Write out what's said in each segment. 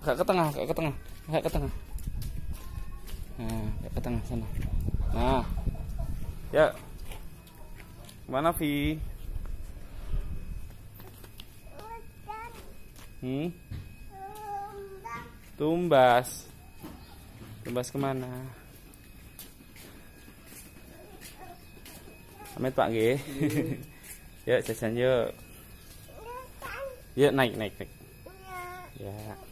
Agak ke tengah, agak ke tengah, agak ke tengah. Nah, agak ke tengah sana. Nah, ya. Mana Vi? Tumbas. Tumbas kemana? Amit Pak G. Yuk jajan yuk. Yuk naik. Ya.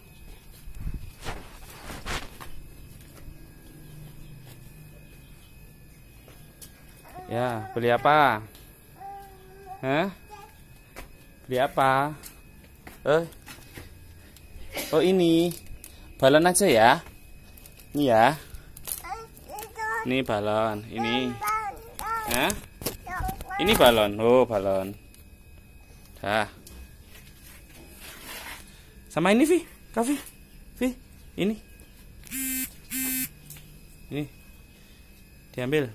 Ya, beli apa? Hah? Beli apa? Oh ini. Balon aja ya. Ini ya. Ini balon, ini. Hah? Ini balon. Oh, balon. Dah. Sama ini, Vi. Kavi. Vi, ini. Ini. Diambil.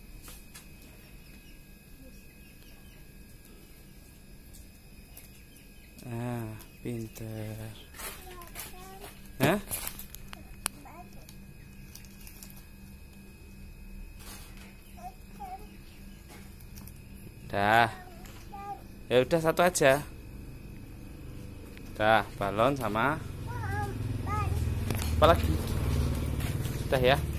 Ah, pinter. Hah? Dah. Ya udah satu aja. Dah, balon sama apa lagi? Sudah ya.